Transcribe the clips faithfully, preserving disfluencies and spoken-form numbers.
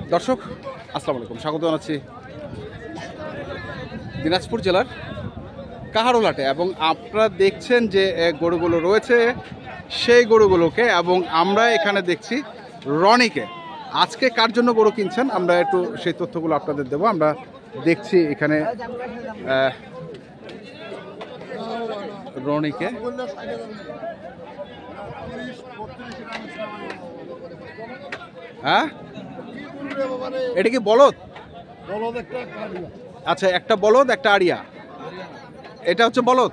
দর্শক আসসালামু আলাইকুম, স্বাগত জানাচ্ছি দিনাজপুর জেলার কাহারোলহাটে এবং আপনারা দেখছেন যে গরুগুলো রয়েছে সেই গরুগুলোকে, এবং আমরা এখানে দেখছি রনিকে। আজকে কার জন্য গরু কিনছেন আমরা একটু সেই তথ্যগুলো আপনাদের দেবো। আমরা দেখছি এখানে রনিকে। হ্যাঁ, এটা কি বলদ? আচ্ছা, একটা বলদ একটা আড়িয়া, এটা হচ্ছে বলদ।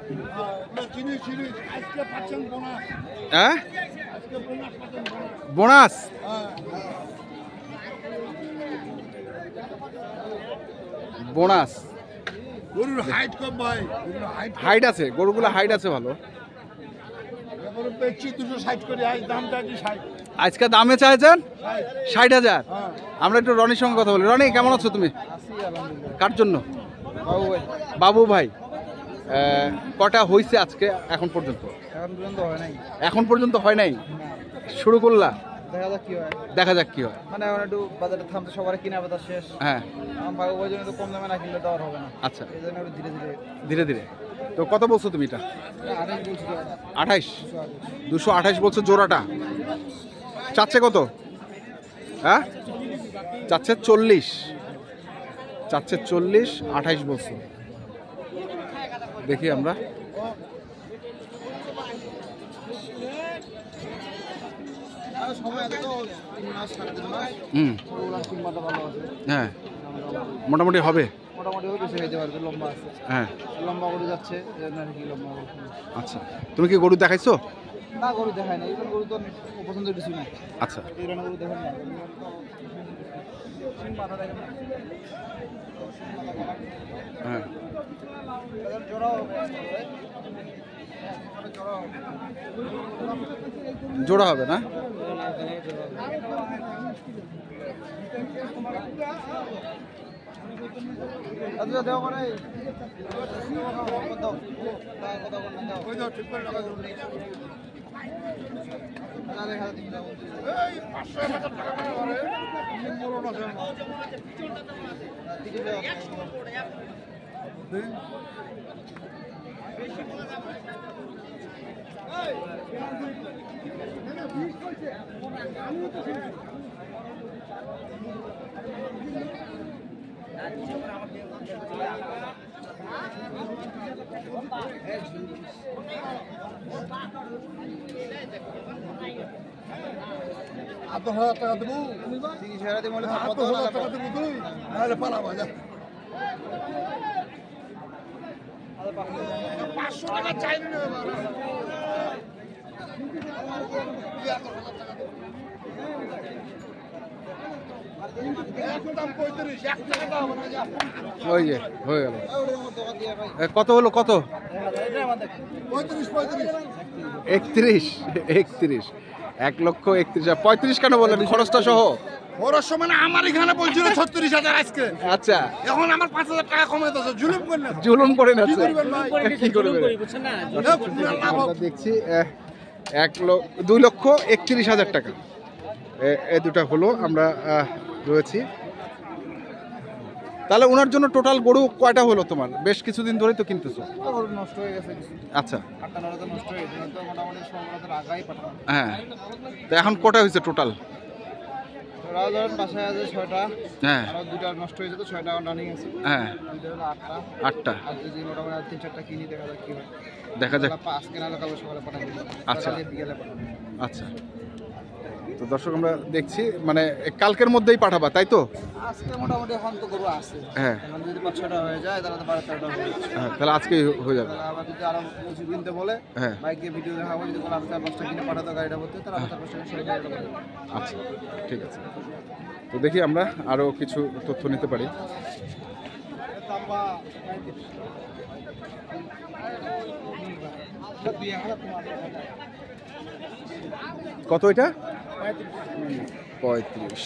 হ্যাঁ, বোনাস। বোনাস গরুর হাইট কম ভাই, হাইট আছে, গরুগুলো হাইট আছে ভালো। আজকে দামে চাইছেন ষাট হাজার। আমরা একটু রনির সঙ্গে কথা বলি। রনি, কেমন আছো তুমি? কার জন্য? বাবু ভাই। কটা হয়েছে আজকে এখন পর্যন্ত? এখন পর্যন্ত হয় নাই, শুরু করলা? দেখা যাক কি হয়, দেখা যাক কি হয়। মানে এখন একটু বাজারে থামতে, সবার কিনা বাজার শেষ। হ্যাঁ, আমার ভাই ওই জন্য তো কম দামে না কিনলে দেওয়ার হবে না। আচ্ছা, এই জন্য একটু ধীরে ধীরে ধীরে ধীরে। তো কত বলছো তুমি এটা? আঠাশ বলছি তো। আঠাইশ, দুশো আঠাইশ বলছো জোড়াটা। চাচ্ছে কত? হ্যাঁ, চাচ্ছে চল্লিশ, চাচ্ছে চল্লিশ, আঠাইশ বলছো। দেখি আমরা। হুম, হ্যাঁ, মোটামুটি হবে। মোটামুটি বেশি হইতে পারবে, লম্বা আছে। হ্যাঁ, লম্বা গরু যাচ্ছে, কি লম্বা গরু। আচ্ছা, তুমি কি গরু দেখাইছো? না, গরু দেখায় না। এই গরু তো পছন্দ কিছু না। আচ্ছা, এই গরু দেখেন না। হ্যাঁ, জোড়া হবে না? আচ্ছা, দেওয়া মানে আট দশ হাজার টাকা দেবো। তিরিশ হাজার দিয়ে বলে আট দশ হাজার টাকা দেবো তুই, নাহলে পালাবো। যা পাঁচশো টাকা চাই না। ওই যে হয়ে গেল। কত হলো? কত? একত্রিশ, একত্রিশ, এক লক্ষ একত্রিশ হাজার। পঁয়ত্রিশ কেন বললেন? খরচটা সহ? খরচ মানে আমার এখানে বলছিল ছত্রিশ হাজার আজকে। আচ্ছা, এখন আমার পাঁচ হাজার টাকা কমে দিচ্ছে। জুলুম করে না, জুলুম করে না। কি করবেন? দেখছি এক লক্ষ দুই লক্ষ একত্রিশ হাজার টাকা এ দুটা হলো। আমরা রয়েছি। তাহলে ওনার জন্য টোটাল গরু কয়টা হলো তোমার? বেশ কিছুদিন ধরেই তো কিনতেছো। নষ্ট হয়ে গেছে। আচ্ছা, আটটা নটা নষ্ট হয়ে গেছে, তো মোটামুটি সরবরাহের আগেই পাঠানো। হ্যাঁ, তো এখন কটা হয়েছে টোটাল? ধরেন বাসায় আছে ছয়টা। হ্যাঁ, আর দুটা নষ্ট হয়েছে, তো ছয়টা রানিং আছে। হ্যাঁ, দুইটা হলো আটটা। আটটা। আর যদি মোটামুটি আর তিন চারটা কিনি, দেখা যাক কি হয়। দেখা যাক। আজকে না কাল সকালে পাঠাই দিই। আচ্ছা, বিকেলে পাঠাবো। আচ্ছা। তো দর্শক আমরা দেখছি মানে কালকের মধ্যেই পাঠাবা, তাই তো? আজকে মোটামুটি এখন তো গরু আছে। হ্যাঁ, এখন যদি পাঁচ ছটা হয়ে যায় তাহলে তো বারো তেরোটা হয়ে যাচ্ছে। হ্যাঁ, তাহলে আজকে হয়ে যাবে। তাহলে আবার যদি আরো কিছু কিনতে বলে, হ্যাঁ, বাইকে ভিডিও দেখাবো। যদি কোনো আপনার পাঁচটা কিনে পাঠাতো গাড়িটা বলতে, তাহলে আপনার পাঁচটা কিনে গাড়িটা বলতে। আচ্ছা, ঠিক আছে। তো দেখি আমরা আরও কিছু তথ্য নিতে পারি। কত এটা? পঁয়ত্রিশ।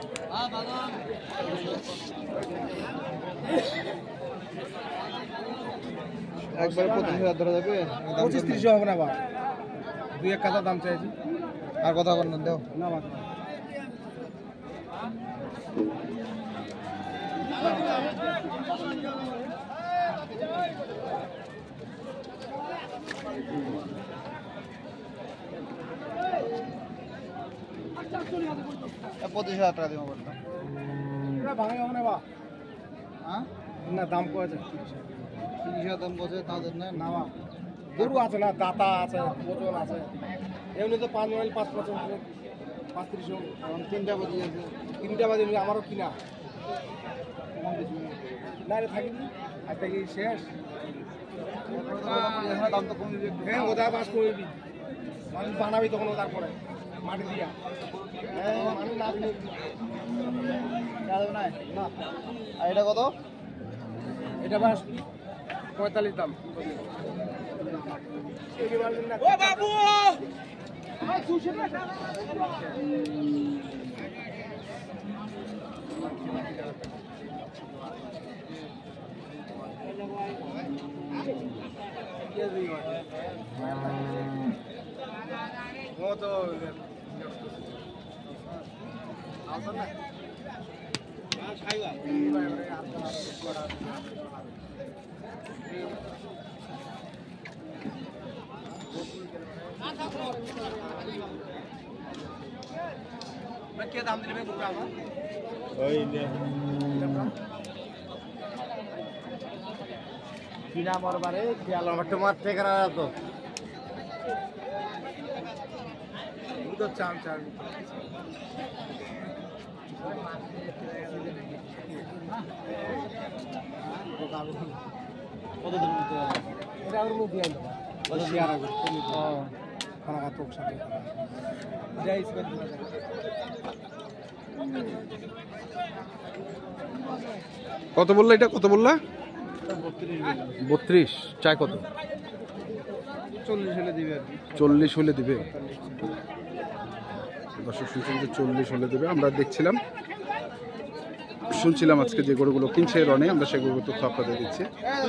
একবারে পঁচিশ হাজার ধরা যাবে। পঁচিশ ত্রিশ হবে না, আবার দুই এক কাতার দাম চাইছি। আর কথা বলেন দেও না। পঁচিশ হাজার টাকা দিব বললাম হ্যাঁ না দাম কয়েছে তিরিশ হাজার দাম বলছে তাদের না নামা গরু আছে না দাতা আছে ওজন আছে এমনি তো পাঁচ মাইল পাঁচ পাঁচ পাঁচ ত্রিশ তিনটা বলছে আছে তিনটা বাজে আমারও কিনা না রে থাকিনি আজকে কি শেষ দাম তো কমে যাবে হ্যাঁ ওটা বাস করে দিবি মানুষ বানাবি তখন তারপরে মাটি দিয়া হ্যাঁ মানুষ না দিলে না আর এটা কত এটা বাস পঁয়তাল্লিশ দাম ও বাবু ও তো কে দাম দিবে কিনা মরবারে খেয়াল আমার তোমার থেকে তো তো চাম চাম কত দিন মধ্যে এটা আর মুখ দিয়ে দেবো কত দিন আর খানা খাতো সাথে যাই ইসবে কত বললা এটা কত বললা বত্রিশ চাই কত চল্লিশ হলে দিবে আর কি চল্লিশ হলে দিবে দর্শক শুনছেন যে চল্লিশ হলে দেবে আমরা দেখছিলাম শুনছিলাম আজকে যে গরুগুলো কিনছে রনে আমরা সেই গরুগুলো তথ্য আপনাদের দিচ্ছি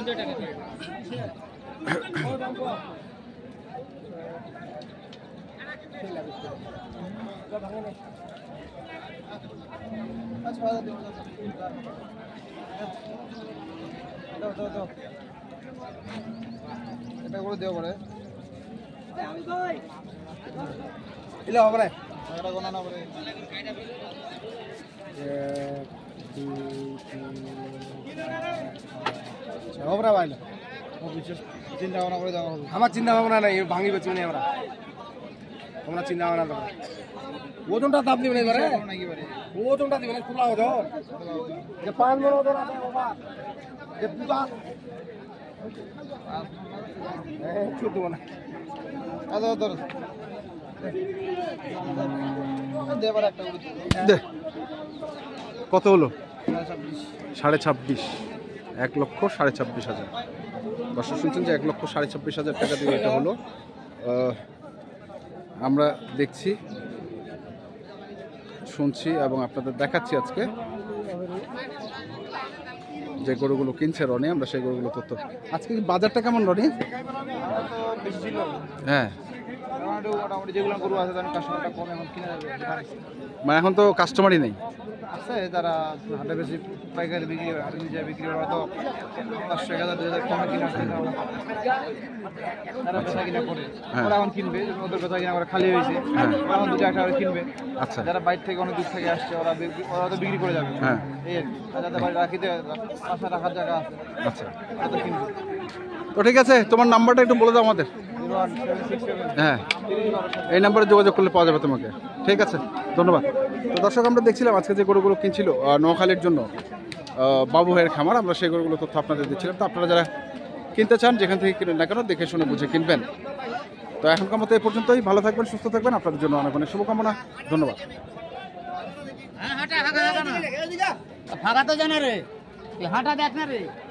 এটা করে দেওয়া পরে এলে হবে না এটা গোনা না পরে হবে না ভাই চিন্তা ভাবনা করে দেওয়া হবে আমার চিন্তা ভাবনা নাই ভাঙি বেচি নেই আমরা তোমরা চিন্তা ভাবনা করো ওজনটা দাম দিবে না এবারে নাকি পারে ওজনটা দিবে না খোলা ওজন যে পাঁচ মন ওজন আছে বাবা যে পূজা ছোট না আচ্ছা ধর দেবার একটা করে দে কত হলো ছাব্বিশ সাড়ে ছাব্বিশ এক লক্ষ সাড়ে ছাব্বিশ হাজার দর্শক শুনছেন যে এক লক্ষ সাড়ে ছাব্বিশ হাজার টাকা দিয়ে এটা হলো আহ, আমরা দেখছি শুনছি এবং আপনাদের দেখাচ্ছি আজকে যে গরুগুলো কিনছে রনি আমরা সেই গরুগুলো তথ্য আজকে কি বাজারটা কেমন রনি তো বেশি ছিল হ্যাঁ মোটামুটি মোটামুটি যেগুলো গরু আছে তার কাস্টমারটা কম এখন কিনে যাবে মানে এখন তো কাস্টমারই নেই আছে তারা হাটে বেশি পাইকারি বিক্রি করে হাটে নিজে বিক্রি করে তো পাঁচশো এক হাজার দুই হাজার কমে কিনা আসছে তারা বেচা কিনা করে হ্যাঁ। ওরা এখন কিনবে ওদের বেচা কিনা করে খালি হয়েছে হ্যাঁ। ওরা এখন দুটো একটা করে কিনবে আচ্ছা যারা বাইরে থেকে অনেক দূর থেকে আসছে ওরা বিক্রি- ওরা তো বিক্রি করে যাবে হ্যাঁ। এই আর কি। আর যাদের বাড়ি রাখিতে পাশে রাখার জায়গা আছে আচ্ছা ওরা তো কিনবে তো ঠিক আছে তোমার নাম্বারটা একটু বলে দাও আমাদের zero one seven six seven হ্যাঁ তিরিশ বারো এই নাম্বারে যোগাযোগ করলে পাওয়া যাবে তোমাকে ঠিক আছে ধন্যবাদ তো দর্শক আমরা দেখছিলাম আজকে যে গরুগুলো কিনছিল আহ, নোয়াখালীর জন্য আহ, বাবু ভাইয়ের খামার আমরা সেই গরুগুলো তথ্য আপনাদের দিচ্ছিলাম তো আপনারা যারা কিনতে চান যেখান থেকে কিনেন না কেন দেখে শুনে বুঝে কিনবেন তো এখনকার মতো এই পর্যন্তই ভালো থাকবেন সুস্থ থাকবেন আপনাদের জন্য অনেক অনেক শুভকামনা ধন্যবাদ ফাঁকা তো জানা রে হাঁটা দেখ না রে